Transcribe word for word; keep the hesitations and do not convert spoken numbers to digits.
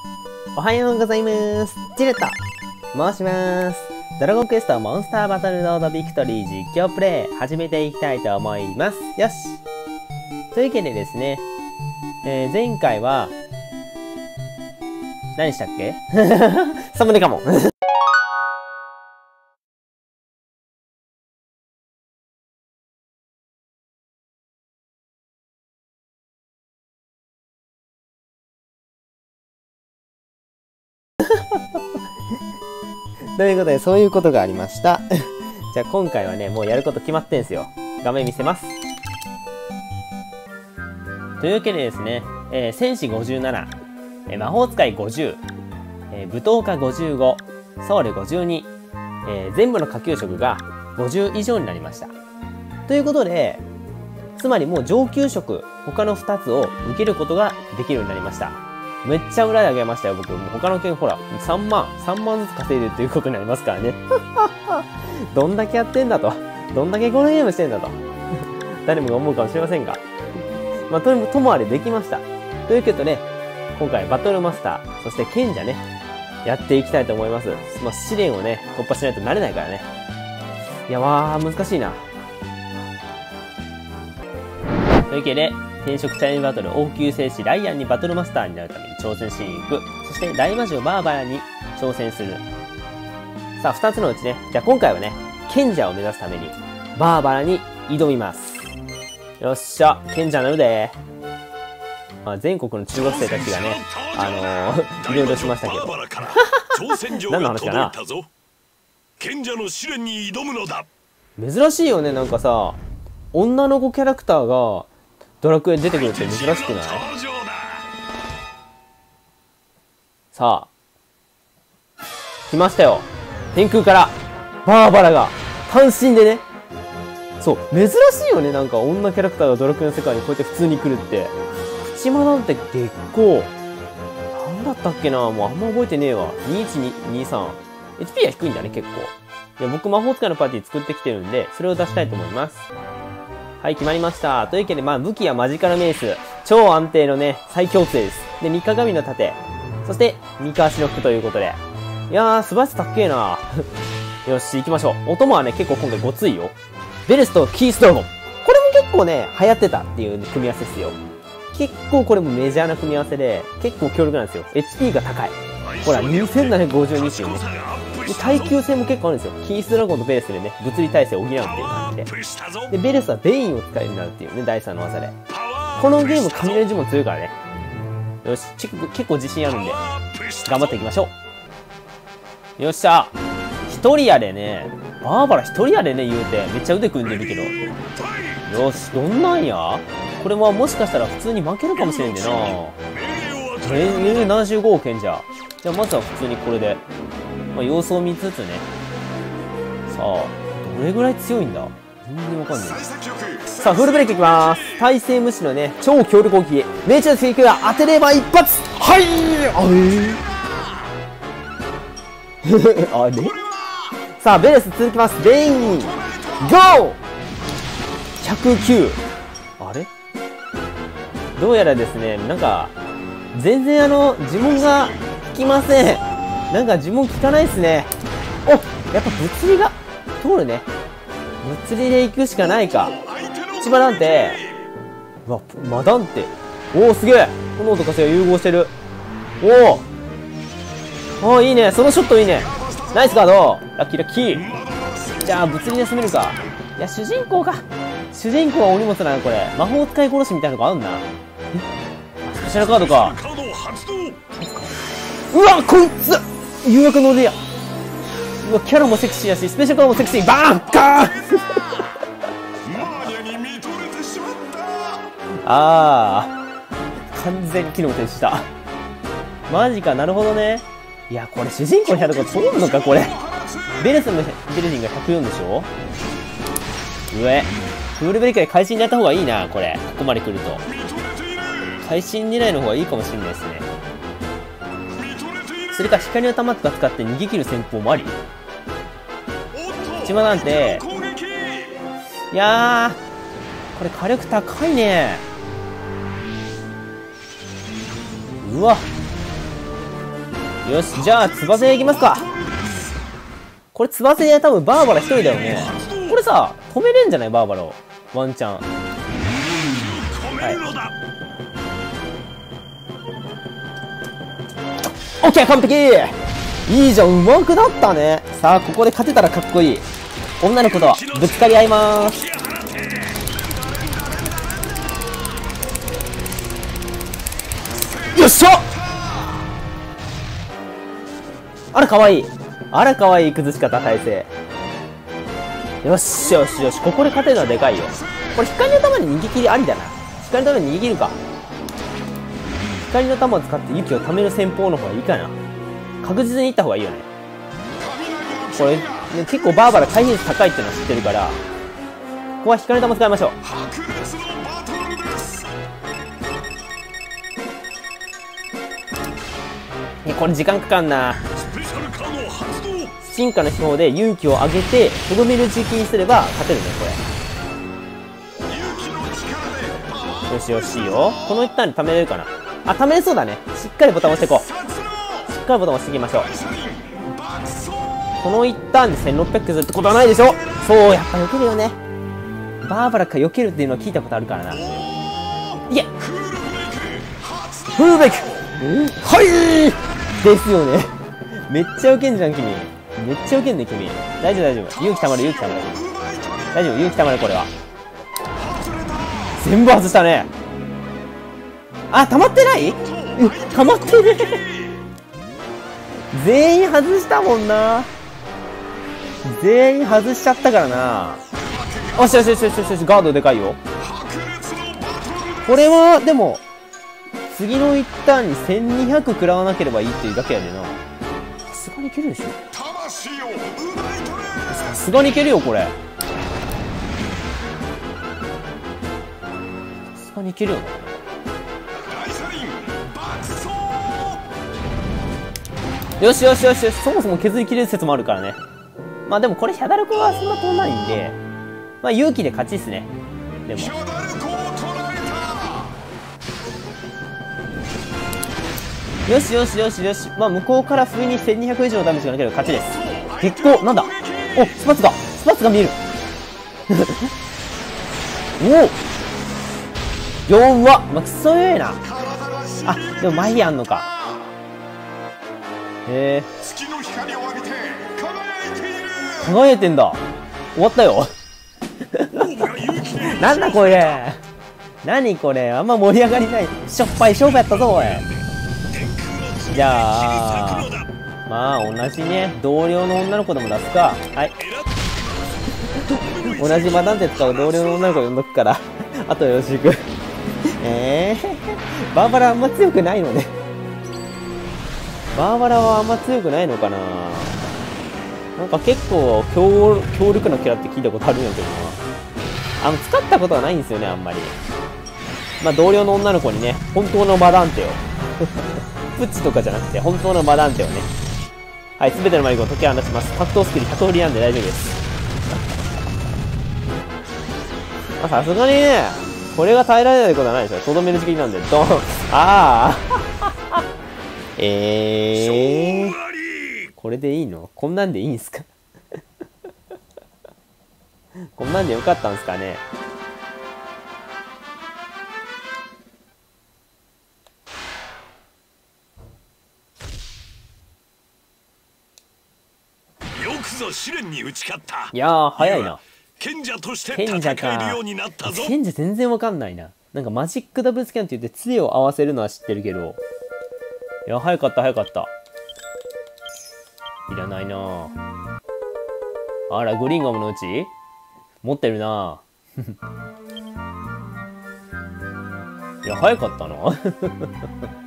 おはようございます。ジレット申します。ドラゴンクエストモンスターバトルロードビクトリー実況プレイ始めていきたいと思います。よし。というわけでですね、えー、前回は、何したっけサムネかも。ということで、そういうことがありました。じゃあ今回はね、もうやること決まってんすよ。画面見せます。というわけでですね、えー、戦士ごじゅうなな、えー、魔法使いごじゅう、えー、舞踏家ごじゅうご、僧侶ごじゅうに、えー、全部の下級職がごじゅう以上になりました。ということで、つまりもう上級職、他のふたつを受けることができるようになりました。めっちゃ裏であげましたよ、僕。もう他の件ほら、さんまん、さんまんずつ稼いでるということになりますからね。どんだけやってんだと。どんだけこのゲームしてんだと。誰もが思うかもしれませんが。まあ、とも、ともあれできました。ということで、今回バトルマスター、そして賢者ね、やっていきたいと思います。まあ、試練をね、突破しないとなれないからね。いや、わー、難しいな。というわけで、転職チャレンジバトル王宮戦士ライアンにバトルマスターになるために挑戦しに行く。そして大魔女バーバラに挑戦する。さあ、二つのうちね、じゃあ今回はね、賢者を目指すためにバーバラに挑みます。よっしゃ、賢者になるで。まあ、全国の中学生たちがね、あのー、いろいろしましたけど。何の話かな。 賢者の試練に挑むのだ。 珍しいよね、なんかさ、女の子キャラクターがドラクエ出てくるって珍しくない？さあ、来ましたよ。天空からバーバラが単身でね。そう、珍しいよね。なんか女キャラクターがドラクエの世界にこうやって普通に来るって。プチマなんて月光。なんだったっけな、もうあんま覚えてねえわ。にいちににさん。エイチピー は低いんだね、結構。いや、僕魔法使いのパーティー作ってきてるんで、それを出したいと思います。はい、決まりました。というわけで、まあ、武器はマジカルメイス。超安定のね、最強杖です。で、三鏡の盾。そして、三河足の服ということで。いやー、素晴らしさ高えなよし、行きましょう。お供はね、結構今回ごついよ。ベルスとキースドラゴン。これも結構ね、流行ってたっていう組み合わせですよ。結構これもメジャーな組み合わせで、結構強力なんですよ。エイチピー が高い。ほら、にせんななひゃくごじゅうにっていうね。耐久性も結構あるんですよ。キースドラゴンとベレスでね、物理耐性を補うっていう感じで。で、ベレスはベインを使えるようになるっていうね、だいさんの技で。このゲーム、雷呪文強いからね。よし、結構自信あるんで、頑張っていきましょう。よっしゃ。一人やでね、バーバラ一人やでね、言うて、めっちゃ腕組んでるけど。よし、どんなんや？これはもしかしたら普通に負けるかもしれんでな。えー、ななじゅうご賢者。じゃあまずは普通にこれで。まあ、様子を見つつね。さあ、どれぐらい強いんだ？全然わかんない。さあ、フルブレーキいきまーす。耐性無視のね、超強力攻撃。命中の追求が当てれば一発。はい。あれあれさあ、ベレス続きます。ベインゴー !ひゃくきゅう。あれどうやらですね、なんか、全然あの、呪文が効きません。なんか呪文効かないっすね。お、やっぱ物理が通るね。物理で行くしかないか。千葉なんて、うわ、マダンテ。おお、すげえ。炎と風が融合してる。おお。おお、いいね。そのショットいいね。ナイスガード。ラッキーラッキー。じゃあ、物理で攻めるか。いや、主人公か。主人公はお荷物なの、これ。魔法使い殺しみたいなのがあんな。え、スペシャルカードか。うわ、こいつ誘惑の腕や。うわ、キャラもセクシーやし、スペシャルカードもセクシー。バーンガーあー。完全に機能停止した。マジか、なるほどね。いや、これ主人公にやると通るのか、これ。ベレスのベルジンがひゃくよんでしょ。上。フールブレイクで会心狙った方がいいな、これ。ここまで来ると。会心狙いの方がいいかもしれないですね。それか光の玉とか使って逃げ切る戦法もあり。千葉なんて、いやー、これ火力高いね。うわ、 よし、じゃあ、翼屋行きますか。これ、翼屋多分バーバラ一人だよね。これさ、止めれんじゃないバーバラを。ワンチャン。はい。オッケー、完璧。いいじゃん、うまくなったね。さあ、ここで勝てたらかっこいい。女の子とぶつかり合いまーす。よっしゃ。あら、かわいい。あら、かわいい崩し方、体勢。よしよしよし、ここで勝てるのはでかいよ。これ、光の玉に逃げ切りありだな。光の玉に逃げ切るか。光の玉を使って雪を溜める戦法の方がいいかな。確実に行った方がいいよね。これ、ね、結構バーバラ回避率高いっていうのは知ってるから、ここは光の玉使いましょう。ね、これ時間かかんな。進化の手法で勇気を上げてとどめる時期にすれば勝てるね、これ。よしよし、いいよ。この一旦に貯めれるかな。あ、貯めれそうだね。しっかりボタン押していこう。しっかりボタン押していきましょう。この一旦でせんろっぴゃく削るってことはないでしょ。そう、やっぱ避けるよね。バーバラか避けるっていうのは聞いたことあるからな。いけ、フルベイク、はいですよね。めっちゃウケんじゃん、君。めっちゃウケんね、君。大丈夫、大丈夫。勇気たまる、勇気たまる。大丈夫、勇気たまる、これは。全部外したね。あ、溜まってない？うん、溜まってる。全員外したもんな。全員外しちゃったからな。よしよしよしよしよし、ガードでかいよ。これは、でも、次の一旦にせんにひゃく食らわなければいいっていうだけやでな。さすがにいけるでしょ。さすがにいけるよ、これ。さすがにいけるよな。よしよしよしよし、そもそも削り切れる説もあるからね。まあでもこれヒャダルコはそんな飛んないんで、まあ勇気で勝ちっすね。でもよしよしよしよし、まあ向こうから不意にせんにひゃく以上のダメージがなければ勝ちです。結構なんだ、お、スパツがスパツが見える。おお、よんわ、まあ、くそ弱えな。あ、でも麻痺あんのか。へえ、輝いてんだ。終わったよ。なんだこれ、何これ、あんま盛り上がりない。しょっぱい勝負やったぞ、おい。じゃあまあ同じね、同僚の女の子でも出すか。はい。同じマダンテ使う同僚の女の子呼んどくから、あとよろしく。えー、バーバラあんま強くないのね。バーバラはあんま強くないのかな。なんか結構 強, 強力なキャラって聞いたことあるんやけどな。あの使ったことはないんですよね、あんまり。まあ同僚の女の子にね、本当のマダンテをプッチとかじゃなくて本当のマダンテをね、はい、すべてのマリコを解き放ちます。格闘スキルひゃく通りなんで大丈夫です。まあさすがにね、これが耐えられないことはないでしょ。とどめる時期なんで、ドン。ああ。えー。これでいいの？こんなんでいいんすか？こんなんでよかったんすかね。 よくぞ試練に打ち勝った。 いやー、早いな。 賢者として戦えるようになったぞ。 賢者全然わかんないな。なんかマジックダブルスキャンって言って杖を合わせるのは知ってるけど。いや、早かった早かった。いらないなぁ。あら、グリーンガムのうち持ってるなぁ。いや、早かったな。